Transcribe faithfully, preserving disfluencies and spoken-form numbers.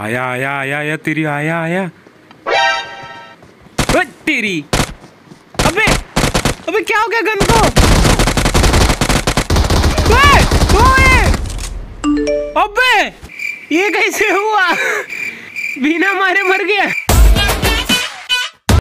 आया आया आया आया तेरी आया आया तेरी। अबे अबे क्या हो गया गन को? ओए ओए अबे ये कैसे हुआ? बिना मारे मर गया।